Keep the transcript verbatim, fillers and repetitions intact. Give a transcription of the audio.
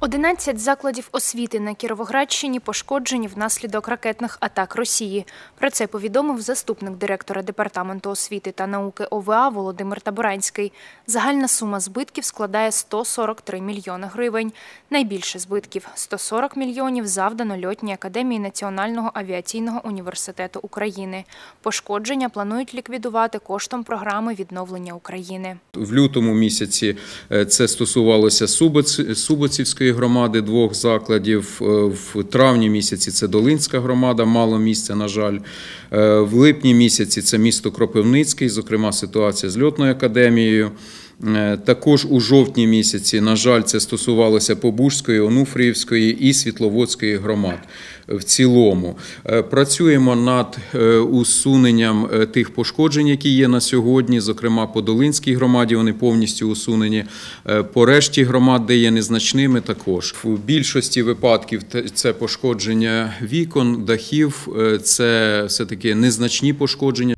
одинадцять закладів освіти на Кіровоградщині пошкоджені внаслідок ракетних атак Росії. Про це повідомив заступник директора Департаменту освіти та науки О В А Володимир Табуранський. Загальна сума збитків складає сто сорок три мільйони гривень. Найбільше збитків – сто сорок мільйонів завдано Льотній академії Національного авіаційного університету України. Пошкодження планують ліквідувати коштом програми відновлення України. В лютому місяці це стосувалося Суботцівської громади, двох закладів. В травні місяці це Долинська громада, мало місця, на жаль. В липні місяці це місто Кропивницький, зокрема ситуація з Льотною академією. Також у жовтні місяці, на жаль, це стосувалося Побужської, Онуфріївської і Світловодської громад в цілому. Працюємо над усуненням тих пошкоджень, які є на сьогодні, зокрема по Долинській громаді вони повністю усунені, по решті громад, де є незначними, також. В більшості випадків це пошкодження вікон, дахів, це все-таки незначні пошкодження.